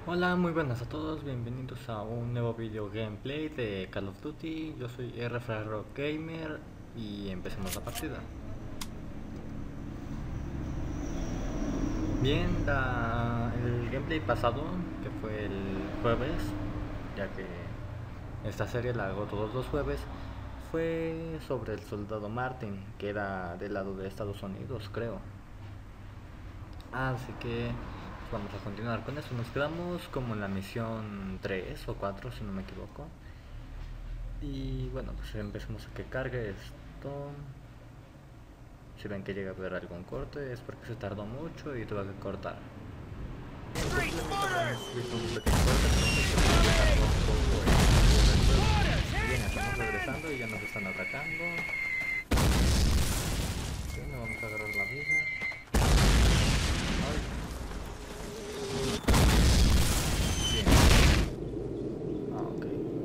Hola, muy buenas a todos, bienvenidos a un nuevo video gameplay de Call of Duty. Yo soy Rock Gamer y empecemos la partida. Bien, el gameplay pasado, que fue el jueves, ya que esta serie la hago todos los jueves, fue sobre el soldado Martin, que era del lado de Estados Unidos, creo. Así que vamos a continuar con eso. Nos quedamos como en la misión 3 o 4 si no me equivoco. Y bueno, pues empecemos a que cargue esto. Si ven que llega a haber algún corte es porque se tardó mucho y tuve que cortar. Bien, posiblemente habremos visto un pequeño corte, pero se tardó un poco bien, estamos regresando y ya nos están atacando. Bien, nos vamos a agarrar la vida. Ay. Bien. Ok.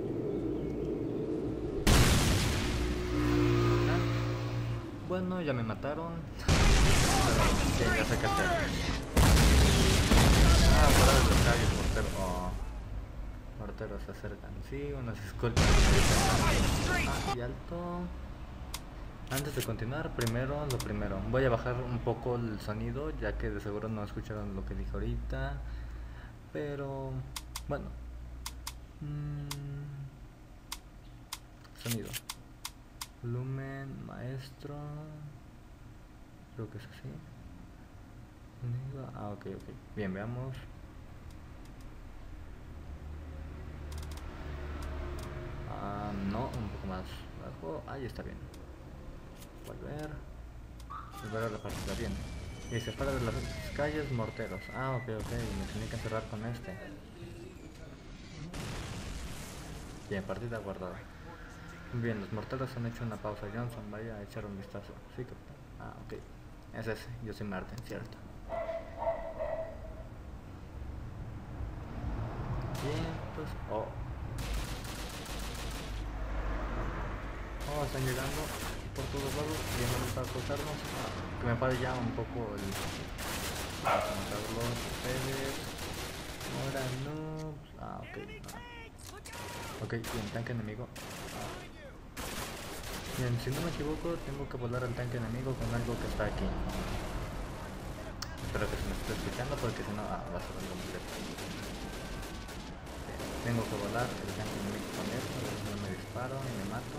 Bueno, ya me mataron. Pero ya sé qué hacer. Fuera de los calles, mortero. Oh, morteros se acercan. Sí, unos escoltas. Y alto. Antes de continuar, lo primero. Voy a bajar un poco el sonido, ya que de seguro no escucharon lo que dije ahorita. Pero, bueno. Sonido. Volumen, maestro. Creo que es así. Ok. Bien, veamos. No, un poco más bajo. Ahí está bien. Volver a la partida. Bien. Y se para de las calles morteros. Ok. Me tenía que encerrar con este. Bien, partida guardada. Bien, los morteros han hecho una pausa. Johnson, vaya a echar un vistazo. Sí, capitán. Ok. Es ese. Yo soy Martin, cierto. Bien, pues. Están llegando por todos lados. Bien, vamos a acostarnos. Que me pare ya un poco el. Vamos a matarlos ustedes. Ahora no. Ok. Ok, bien, tanque enemigo. Bien, si no me equivoco, tengo que volar al tanque enemigo con algo que está aquí. Espero que se me esté escuchando porque si no, va a ser algo muy lejos. Tengo que volar el tanque enemigo con esto, a ver si no me disparo y me mato.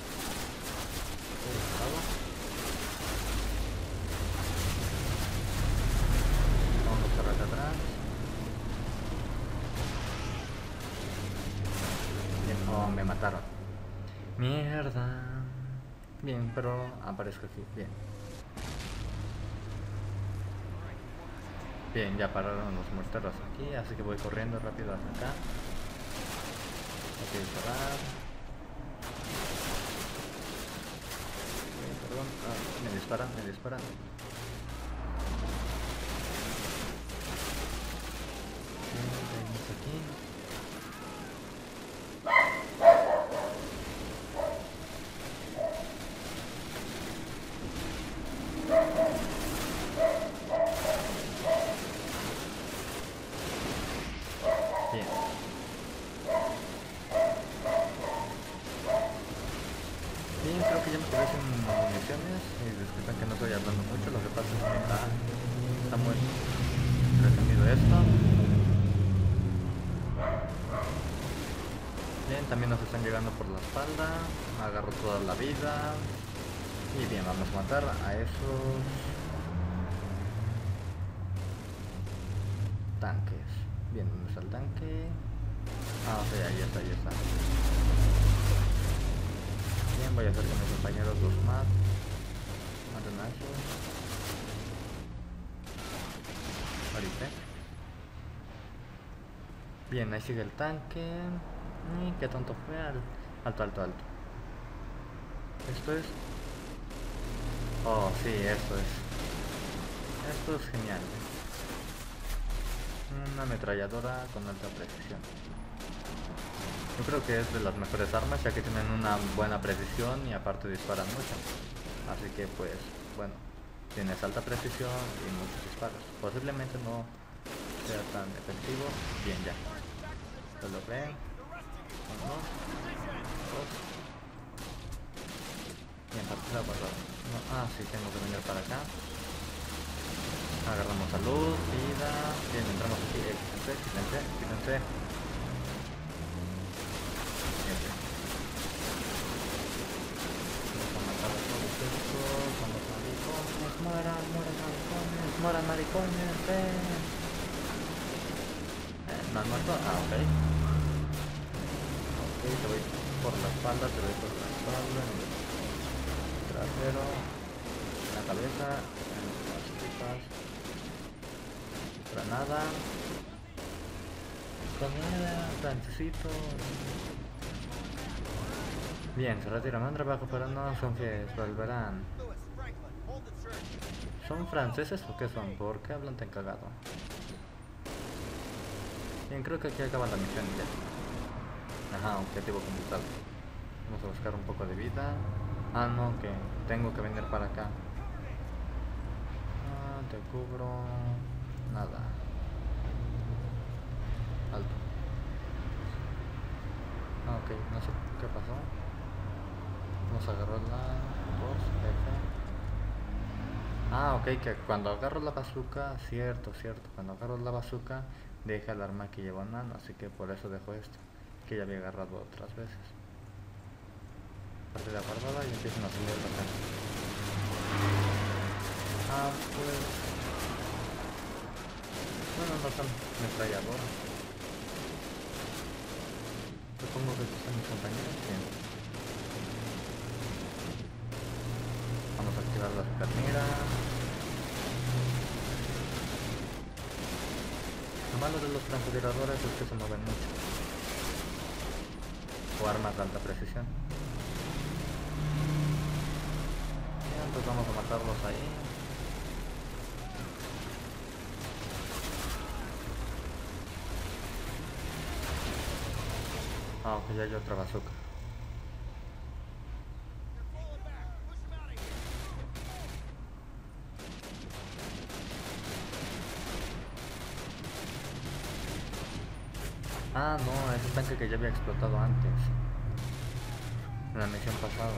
Vamos a cerrar atrás. Bien, me mataron. Mierda. Bien, pero aparezco aquí. Bien, ya pararon los morteros aquí, así que voy corriendo rápido hasta acá. Hay que disparar. Perdón, me disparan. Venimos aquí. Bien. Bien, creo que ya me quedé sin municiones. Y disculpen que no estoy hablando mucho, lo que pasa es que está muy entretenido esto. Bien, también nos están llegando por la espalda. Agarro toda la vida. Y bien, vamos a matar a esos tanques. Bien, ¿dónde está el tanque? Ok, ahí está. Bien, voy a hacer que mis compañeros los maten a esos. Ahorita. Bien, ahí sigue el tanque. Qué tonto fue alto. Esto es. Sí, esto es genial. Una ametralladora con alta precisión. Yo creo que es de las mejores armas, ya que tienen una buena precisión y aparte disparan mucho. Así que pues, bueno, tienes alta precisión y muchos disparos. Posiblemente no sea tan efectivo. Bien, ya. Lo logré. Uno, dos. Bien, partida guardada. No, sí, tengo que venir para acá. Agarramos salud, vida. Bien, entramos aquí. Quítense. Vamos a matar a todos estos. Vamos maricones. Mueran maricones. ¿No han muerto? Ok. Ok, te voy por la espalda, trasero, en la cabeza, en las tripas, granada, comida, francesito. Bien, se retiran un trabajo, pero no son que volverán. ¿Son franceses o qué son? ¿Por qué hablan tan cagado? Bien, creo que aquí acaba la misión ya. Ajá, objetivo completado. Vamos a buscar un poco de vida. No, que tengo que venir para acá. Te cubro. Nada. Alto. Ok, no sé qué pasó. Nos agarró la 2F. Ok, que cuando agarro la bazooka, cierto, cuando agarro la bazooka deja el arma que llevo en mano, así que por eso dejo esto, que ya había agarrado otras veces. Partida guardada y empiezan a salir la cara. Pues... bueno, no son metralladoras. Supongo que son mis compañeros. Bien. Vamos a activar la supermira. Lo malo de los francotiradores es que se mueven mucho. O armas de alta precisión. Bien, pues vamos a matarlos ahí. Ok, ya hay otra bazooka. No, es un tanque que ya había explotado antes. En la misión pasada.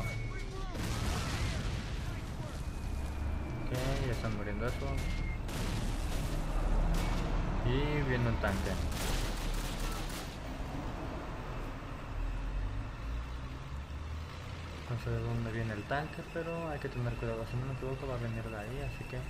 Ok, ya están muriendo esos. Y viene un tanque. No sé de dónde viene el tanque, pero hay que tener cuidado. Si no me equivoco va a venir de ahí, así que...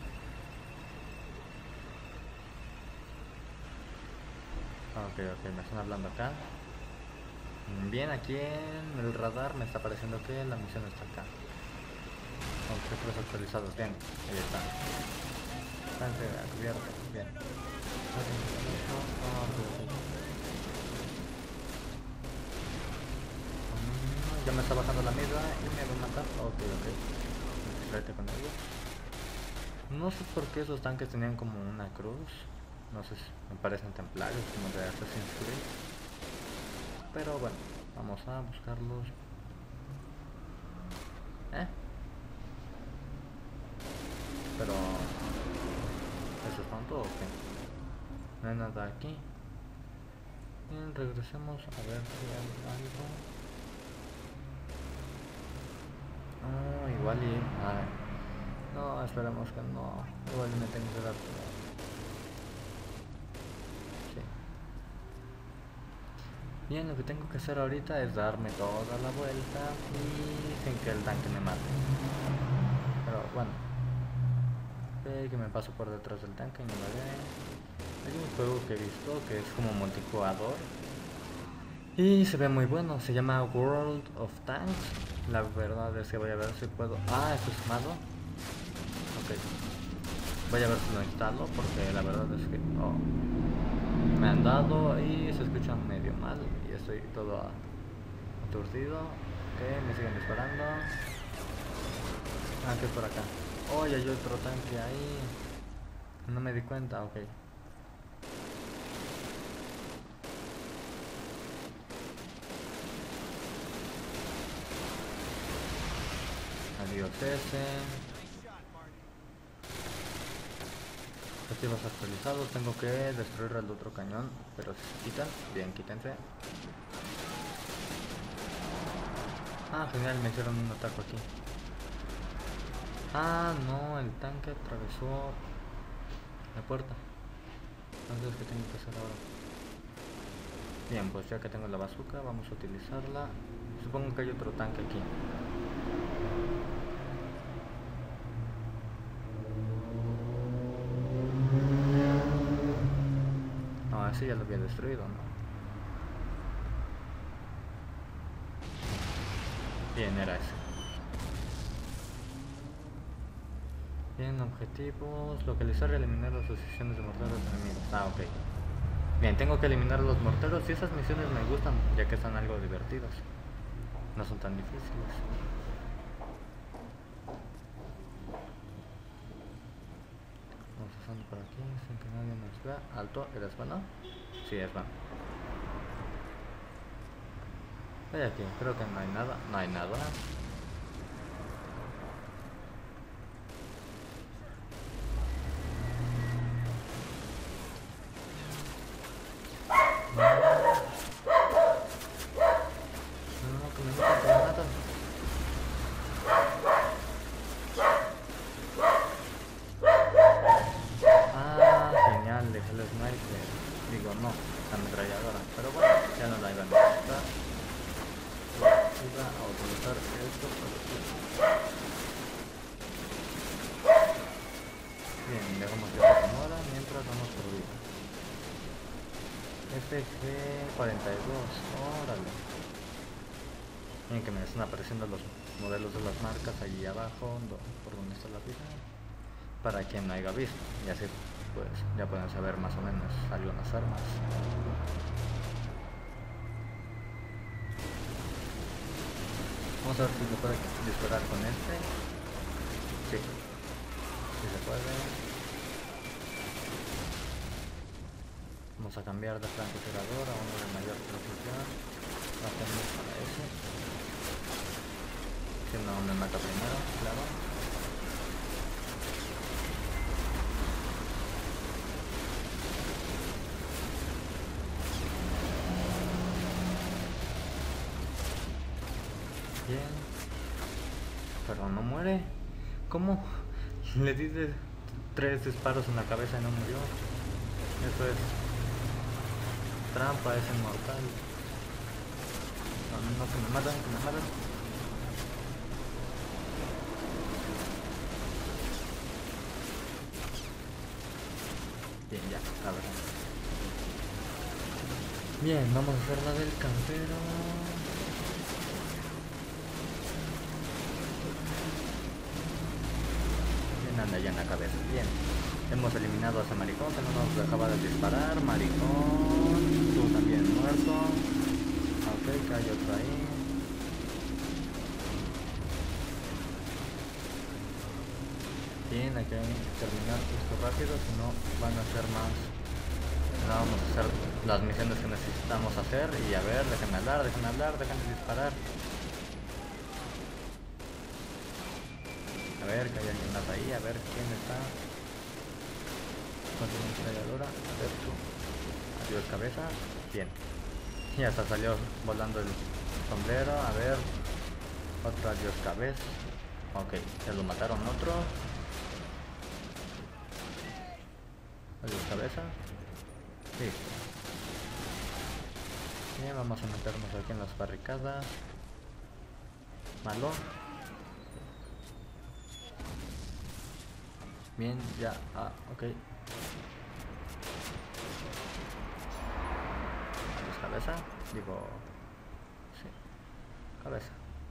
Ok, me están hablando acá. Bien, aquí en el radar me está pareciendo que la misión está acá. Objetos actualizados, bien, ahí está. Tanque cubierto, bien. Ya me está bajando la mira y me va a matar. Ok. Distraete con ellos. No sé por qué esos tanques tenían como una cruz. No sé si me parecen templarios como de Assassin's Creed. Pero bueno, vamos a buscarlos. Pero... ¿eso es tonto o qué? No hay nada aquí. Bien, regresemos a ver si hay algo. Igual y... no, esperemos que no. Igual y me tengo que dar... sí. Bien, lo que tengo que hacer ahorita es darme toda la vuelta y sin que el tanque me mate. Pero bueno, que me paso por detrás del tanque y me lo ve. Hay un juego que he visto que es como multijugador y se ve muy bueno, se llama World of Tanks. La verdad es que voy a ver si puedo... ¿esto es malo? Ok, voy a ver si lo instalo porque la verdad es que me han dado y se escucha medio mal y estoy todo aturdido. Ok, me siguen disparando. Que es por acá. Ya hay otro tanque ahí. No me di cuenta, ok. Adiós ese. objetivos actualizados. Tengo que destruir el otro cañón, pero si se quitan, bien, quítense. Ah, genial, me hicieron un ataque aquí. Ah, no, el tanque atravesó la puerta. Entonces, ¿qué tengo que hacer ahora? Bien, pues ya que tengo la bazooka, vamos a utilizarla. Supongo que hay otro tanque aquí. No, ese ya lo había destruido, ¿no? Bien, era ese. Bien, objetivos. Localizar y eliminar las posiciones de morteros enemigos. Ah, ok. Bien, tengo que eliminar los morteros y esas misiones me gustan, ya que son algo divertidas. No son tan difíciles. Vamos pasando por aquí sin que nadie nos vea. Alto, ¿eres bueno? Sí, es bueno. Voy aquí, creo que no hay nada. No hay nada. No, que me matan, que me matan. Ah, genial, dejé el sniper. Digo, no, la ametralladora. Pero bueno, ya no la iba a necesitar. Iba a utilizar esto para... Bien, dejamos que se muera mientras vamos por vida. FG42, órale. Bien que me están apareciendo los modelos de las marcas allí abajo, por donde está la vida, para quien no haya visto, y así pues ya pueden saber más o menos algunas armas. Vamos a ver si se puede disparar con este. Sí, sí se puede. Vamos a cambiar de francotirador a uno de mayor precisión. Hacemos para ese. Que no me mata primero, claro. Bien. Pero no muere. ¿Cómo? Le di 3 disparos en la cabeza y no murió. Eso es trampa, es inmortal. No, no, que me matan, que me matan. Bien, ya, a ver. Bien, vamos a hacer la del campero. Bien, anda ya en la cabeza. Bien. Hemos eliminado a ese maricón que no nos dejaba de disparar. Maricón. Tú también muerto. Ok, que hay otro ahí. Bien, hay que terminar esto rápido, si no van a ser más. No vamos a hacer las misiones que necesitamos hacer. Y a ver, déjenme hablar, déjenme disparar. A ver, que hay alguien más ahí, a ver quién está. Con su ametralladora, a ver tú. Adiós cabeza, bien. Y hasta salió volando el sombrero, a ver. Otro adiós cabeza. Ok, ya lo mataron otro. Adiós cabeza. Listo. Bien, vamos a meternos aquí en las barricadas. Malo. Bien, ya, ok. Adiós cabeza, digo... Sí, cabeza.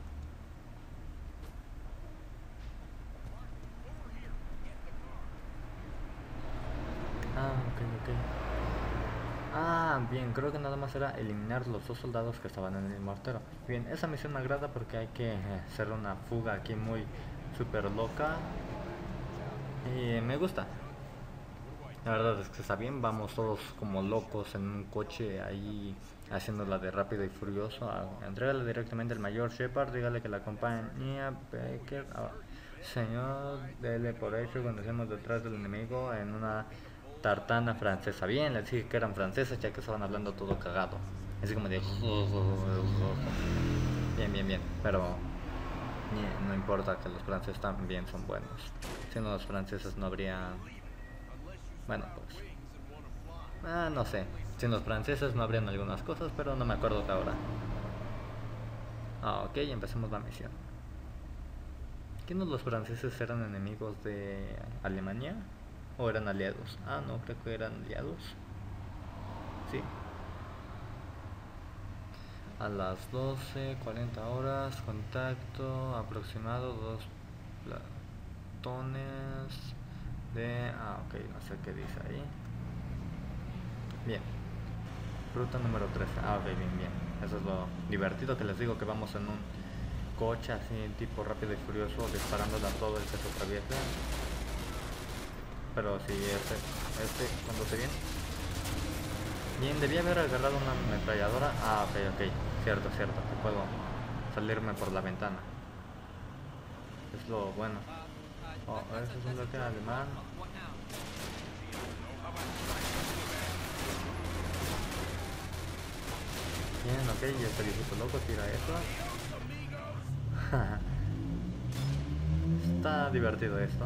Ok. Ah, bien, creo que nada más era eliminar los 2 soldados que estaban en el mortero. Bien, esa misión me agrada porque hay que hacer una fuga aquí muy super loca. Y me gusta. La verdad es que está bien, vamos todos como locos en un coche ahí haciéndola de rápido y furioso. Entrégale directamente al mayor Shepard, dígale que la compañía Baker... señor, dele por hecho cuando estemos detrás del enemigo en una Tartana francesa. Bien, les dije que eran francesas ya que estaban hablando todo cagado. Así como de... Bien, bien, bien. Pero no importa que los franceses también son buenos. Si no, los franceses no habría... Bueno, pues... no sé. Sin los franceses no habrían algunas cosas, pero no me acuerdo de ahora. Ok, empecemos la misión. ¿Qué no los franceses eran enemigos de Alemania? ¿O eran aliados? No, creo que eran aliados. Sí. A las 12:40 horas, contacto aproximado 2 platones de... ok, no sé qué dice ahí. Bien. Ruta número 13. Ok, bien, bien. Eso es lo divertido que les digo, que vamos en un coche así tipo rápido y furioso disparándole a todo el que se atraviesa. Pero si este conduce bien. Bien, debía haber agarrado una ametralladora. Ok, cierto, que puedo salirme por la ventana. Es lo bueno. Eso es un bloque alemán. Bien, ok, y este viejito loco tira eso. Está divertido esto.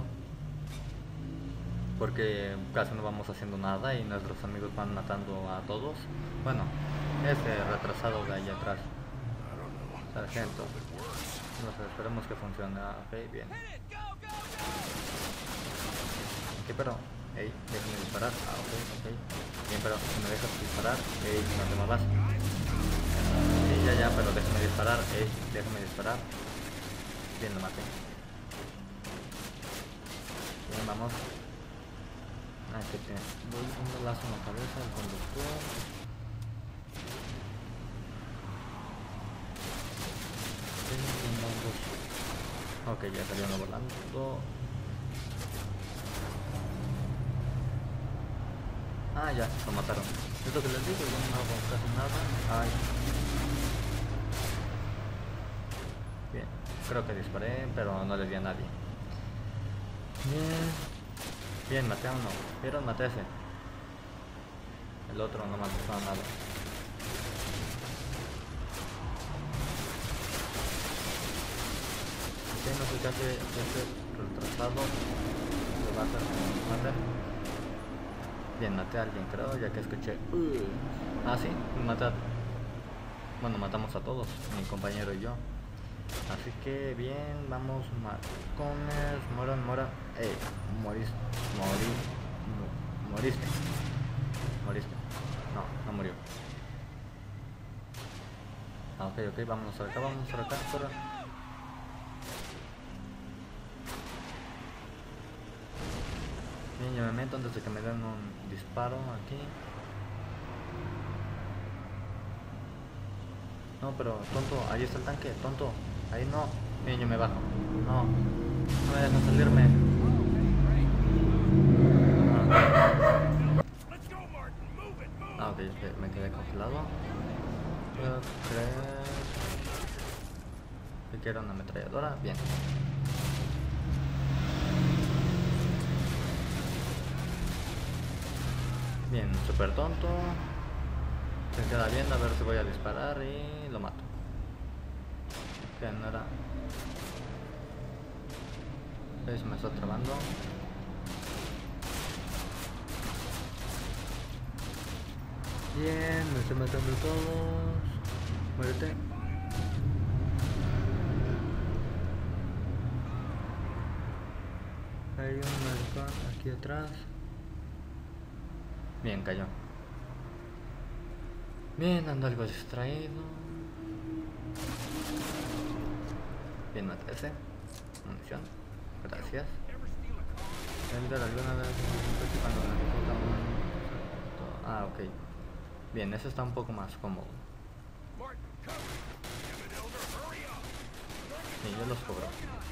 Porque casi no vamos haciendo nada y nuestros amigos van matando a todos. Bueno, ese retrasado de ahí atrás. Sargento. No sé, esperemos que funcione. Ok, bien. Ok, pero... déjame disparar. Ok. Bien, pero si me dejas disparar, no te muevas. Ya, pero déjame disparar. Déjame disparar. Bien, lo maté. Bien, vamos. Que te doy un lazo en la cabeza al conductor. Ok, ya salió uno volando. Ya, lo mataron. Es lo que les digo, yo no hago casi nada. Bien, creo que disparé, pero no le di a nadie. Bien, maté a uno. ¿Vieron? Maté a ese. El otro no mató a nada. Ok, no sé qué hace este retrasado. Lo va a hacer que nos maten. Bien, maté a alguien, creo, ya que escuché. Sí, matar. Bueno, matamos a todos, mi compañero y yo. Así que bien, vamos, Marcones, moran. Moriste. No murió. Ok, vámonos por acá, corre. Bien, yo me meto antes de que me den un disparo aquí. No, pero tonto, ahí está el tanque, tonto. Ahí no. Bien, yo me bajo. No me dejan salirme. Ok, me quedé congelado. Puedo creer que quiero una ametralladora. Bien. Bien, súper tonto. Se queda viendo a ver si voy a disparar y lo mato. Que no era... Se me está trabando. Bien, me estoy matando todos. Muérete. Hay un maricón aquí atrás. Bien, cayó. Bien, ando algo distraído. Bien, maté ese. Munición. Gracias. ¿Entrar alguna vez cuando necesitamos? Ok. Bien, eso está un poco más cómodo. Sí, yo los cobro.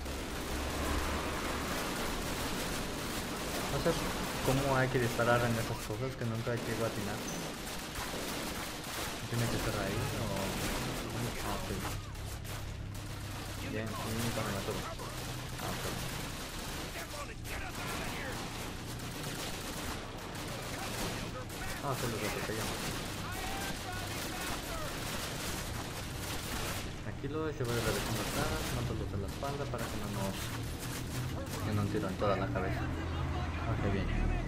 No sé cómo hay que disparar en esas cosas que nunca llego a atinar. ¿Tiene que estar ahí o...? Ok. Bien, sí, cuando me subo. Ok. Ah, que los atropellamos. Tranquilos, yo voy regresando atrás, mándolos de la espalda para que no nos den un tiro en toda la cabeza. Ok, bien.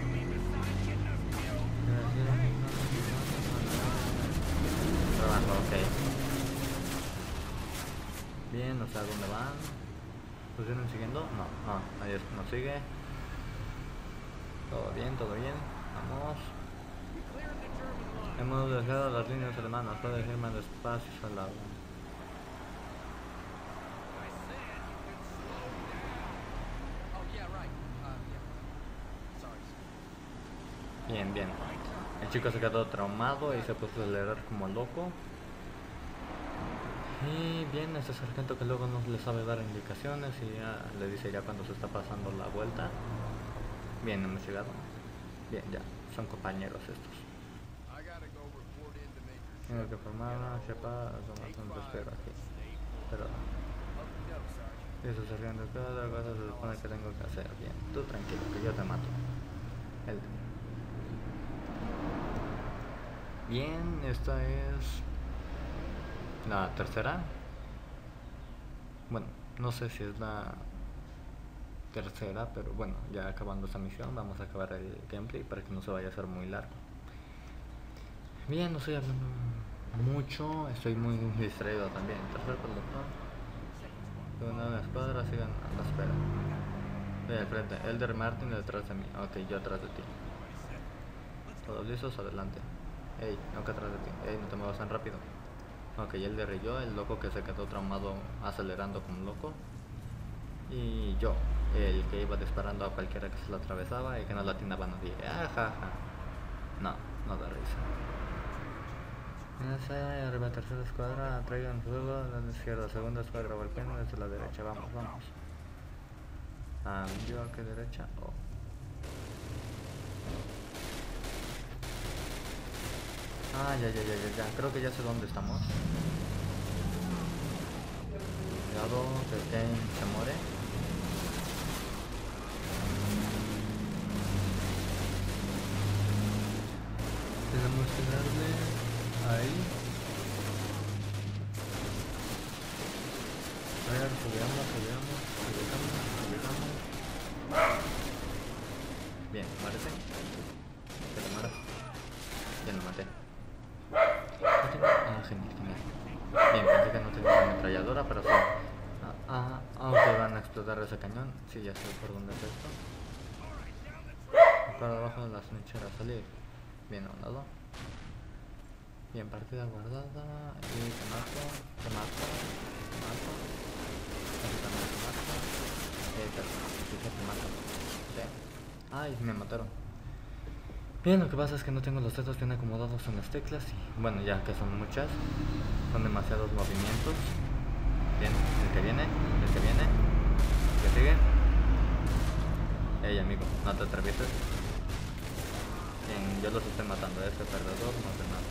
Trabajo, ok. Bien, no sé a dónde van. ¿Los vienen siguiendo? No, nadie nos sigue. Todo bien, todo bien. Vamos. Hemos dejado las líneas alemanas, puede ir más despacio al lado. Bien, bien. El chico se quedó traumado y se puso a acelerar como loco. Y bien, ese sargento que luego no le sabe dar indicaciones y ya le dice ya cuando se está pasando la vuelta. Bien, hemos llegado. Bien, ya, son compañeros estos. Tengo que formar una chepa, tomar un espero aquí. Pero eso sargento, cada cosa se supone que tengo que hacer. Bien, tú tranquilo, que yo te mato. Él. Bien, esta es la tercera. Bueno, no sé si es la tercera, pero bueno, ya acabando esta misión vamos a acabar el gameplay para que no se vaya a hacer muy largo. Bien, no estoy hablando mucho, estoy muy distraído también. Tercer pelotón, una escuadra, sigan a la espera. Voy al frente, Elder Martin detrás de mí. Ok, yo atrás de ti. Todos listos, adelante. Ey, no que atrás de ti. Ey, no te muevas tan rápido. Ok, Elder y yo, el loco que se quedó traumado acelerando como loco. Y yo, el que iba disparando a cualquiera que se lo atravesaba y que no lo atinaba a nadie. Ajaja. No, no da risa. Arriba, tercera escuadra, traigan fuego, a la izquierda, segunda escuadra, golpeen desde la derecha, vamos, vamos. ¿Yo a qué derecha? Oh. Ya, creo que ya sé dónde estamos. Cuidado, que Kane se muere. Tenemos que darle ahí. A ver, subamos. Bien, muérete. Que te mueras. Ya lo maté. Genial. Bien, pensé que no tenía una ametralladora, pero sí. Aunque van a explotar ese cañón. Sí, ya sé por dónde es esto. Para abajo de las trincheras, salir. Bien a un lado. Bien, partida guardada. Y te mato. Aquí también te mato. Te mato. Sí. Ay, me mataron. Bien, lo que pasa es que no tengo los dedos bien acomodados en las teclas y bueno, ya que son muchas, son demasiados movimientos. Bien, el que viene, el que sigue. Ey, amigo, no te atravieses. Bien, yo los estoy matando, este perdedor no hace nada.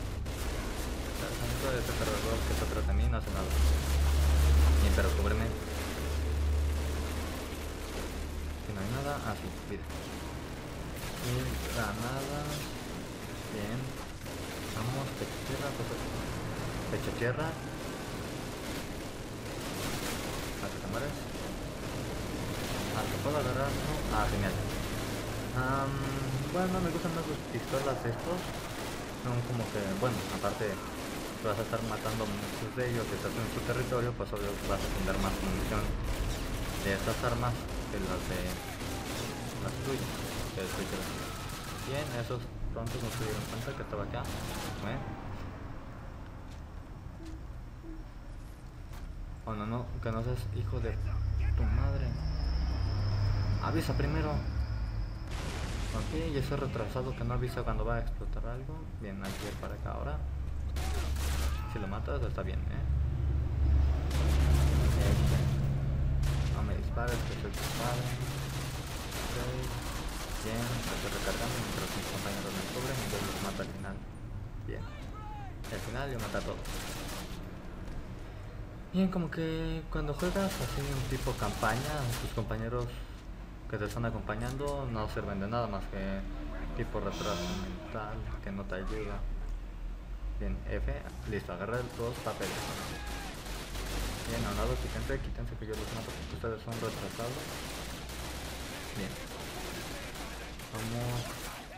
Este perdedor que está atrás de mí no hace nada. Bien, pero cúbreme. Si no hay nada, sí, vida. Y granadas. Bien. Vamos, pecho tierra. ¿A que te mueres? ¿Te puedo agarrar? No. Genial. Bueno, me gustan más las pistolas estos. Son como que, bueno, aparte vas a estar matando muchos de ellos, estás en su territorio, pues obvio vas a tener más munición de estas armas que las de las tuyas. Bien, esos pronto no se dieron cuenta que estaba acá. Oh no, que no seas hijo de tu madre. Avisa primero. Ok, y ese retrasado que no avisa cuando va a explotar algo. Bien, hay que ir para acá ahora. Si lo matas está bien, No me dispares, que soy tu padre. Ok. Bien, estoy recargando mientras mis compañeros me cubren y yo los mato al final. Bien. Al final yo mato a todos. Bien, como que cuando juegas así un tipo campaña, tus compañeros que te están acompañando no sirven de nada más que tipo retraso mental que no te ayuda. Bien, F, listo, agarra los papeles. Bien, a un lado, quítense que yo los mato porque ustedes son retrasados. Bien. Vamos.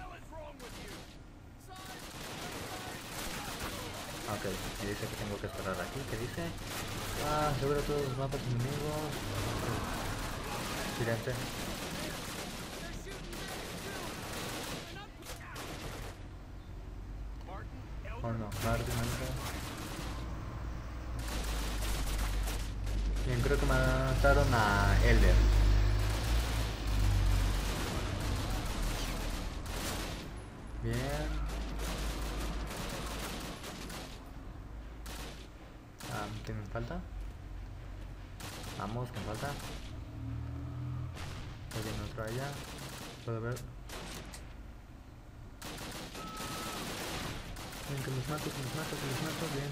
Ok, me dice que tengo que esperar aquí. ¿Qué dice? Seguro todos los mapas enemigos. Silencio. Oh no, Martin, bien, creo que mataron a Elder. Bien. ¿Qué me falta? Vamos, ¿qué me falta? Oye, no otro allá. Puedo ver. Bien, que los mato. Bien.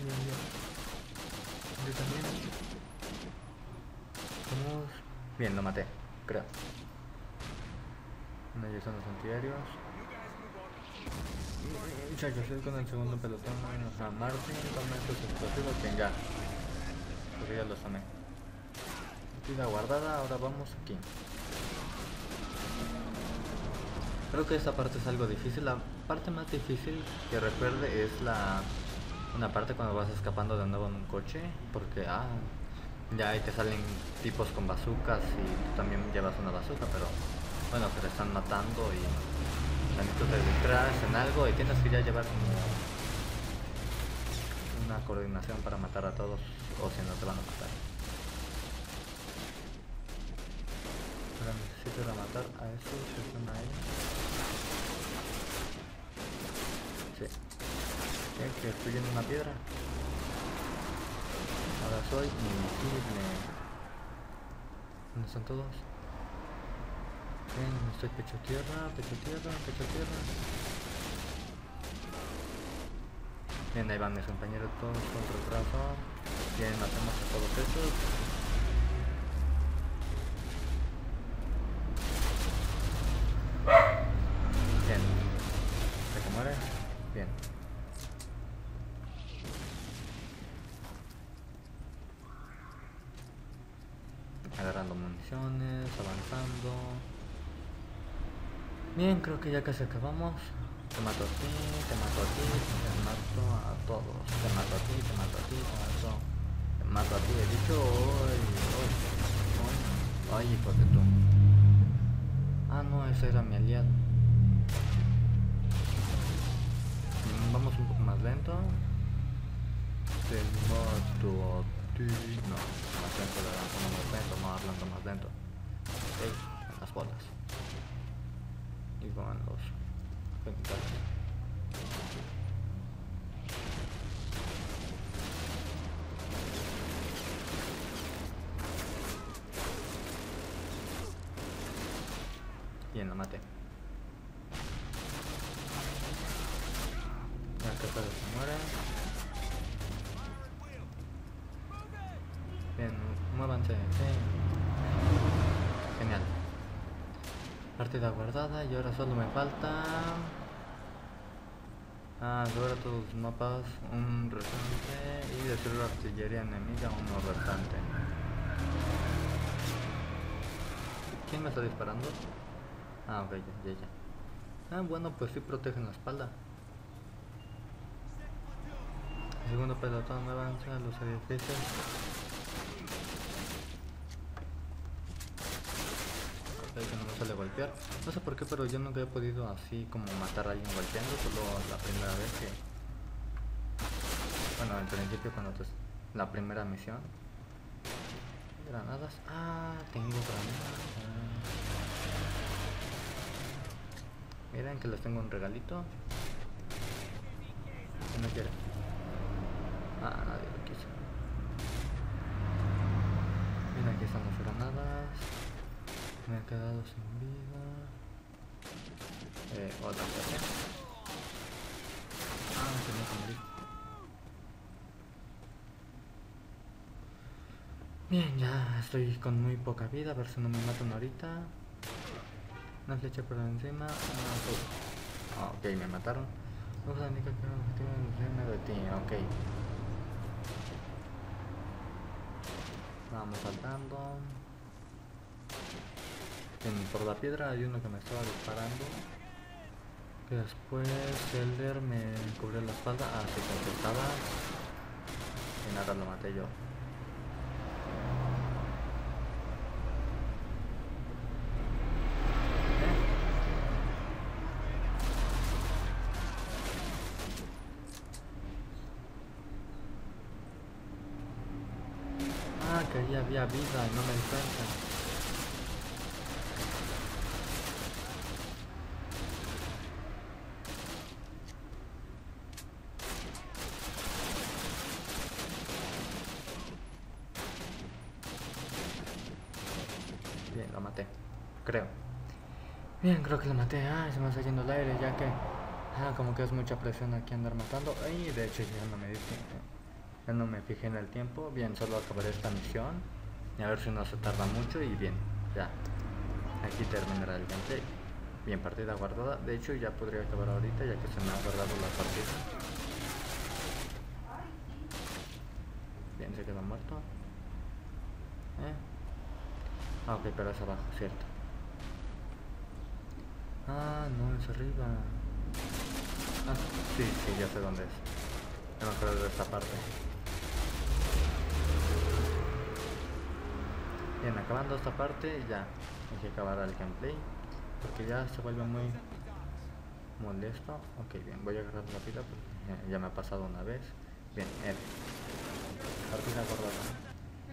Yo también. Vamos. Bien, lo maté, creo. No, ya son los antiaéreos. Muchachos, estoy con el segundo pelotón. A Martin, toma estos explosivos. Bien, ya. Porque ya los tomé. Partida guardada, ahora vamos aquí. Creo que esta parte es algo difícil. La parte más difícil que recuerde es una parte cuando vas escapando de nuevo en un coche. Porque ya ahí te salen tipos con bazucas y tú también llevas una bazuca, pero bueno, te están matando y también tú te distraes en algo y tienes que ya llevar como una coordinación para matar a todos o si no te van a matar. Ahora necesito rematar a esos que están ahí. Sí. Bien, que estoy en una piedra. Ahora soy invisible. ¿Dónde están todos? Bien, estoy pecho tierra. Bien, ahí van mis compañeros todos con retraso. Bien, matamos a todos estos. Bien. ¿Se que muere? Bien. Agarrando municiones, avanzando. Bien, creo que ya casi acabamos. Te mato a ti, te mato a todos. Te mato a ti, te mato a ti, he dicho. Ay, hijo de tú. No, ese era mi aliado. Vamos un poco más lento. Te mato a ti. No, más lento, hablando más lento. Ok, en las bolas. Y con los genitales. Bien, lo maté. La casa se muere. Bien, muévanse. Sí. Genial. Partida guardada y ahora solo me falta... sobre todos los mapas, un restante y destruir artillería enemiga, uno restante. ¿Quién me está disparando? Ok, ya. Bueno, pues sí protegen la espalda. El segundo pelotón me avanza a los edificios. Que no me suele golpear. No sé por qué, pero yo nunca he podido así como matar a alguien golpeando, solo la primera vez que... Bueno, al principio cuando la primera misión. Granadas. Tengo granadas. Miren que les tengo un regalito. ¿Quién no quiere? Nadie lo quiso. Miren, aquí están las granadas. Me he quedado sin vida. Otra cosa. Tenía que morir. Bien, ya estoy con muy poca vida. A ver si no me matan ahorita. Una flecha por encima. Todo. Ok, me mataron. Usa indica que el objetivo de ti. Ok. Vamos saltando. Por la piedra hay uno que me estaba disparando. Que después Elder me cubrió la espalda. Ah, sí, contestaba. Y nada, lo maté yo. Ah, que ahí había vida y no me di cuenta. Bien, lo maté. Creo. Bien, creo que lo maté. Ay, se me está yendo el aire ya que... Ah, como que es mucha presión aquí andar matando. Ay, de hecho ya no me di tiempo. Ya no me fijé en el tiempo. Bien, solo acabaré esta misión. Y a ver si no se tarda mucho y bien, ya. Aquí terminará el gameplay. Bien, partida guardada. De hecho ya podría acabar ahorita ya que se me ha guardado la partida. Bien, se quedó muerto. Ah, ok, pero es abajo, cierto. Ah, no, es arriba. Ah, sí, sí, ya sé dónde es. No me acuerdo de esta parte. Bien, acabando esta parte ya hay que acabar el gameplay porque ya se vuelve muy molesto. Ok, bien, voy a agarrar la pila porque ya me ha pasado una vez. Bien, partida guardada.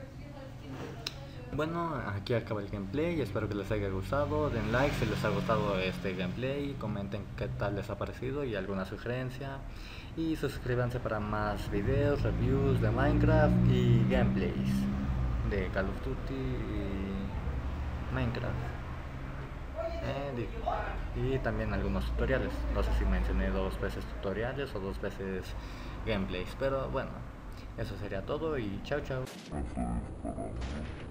Bueno, aquí acaba el gameplay, espero que les haya gustado, den like si les ha gustado este gameplay, comenten qué tal les ha parecido y alguna sugerencia y suscríbanse para más videos, reviews de Minecraft y gameplays de Call of Duty y Minecraft y también algunos tutoriales. No sé si mencioné 2 veces tutoriales o 2 veces gameplays, pero bueno, eso sería todo y chao chao.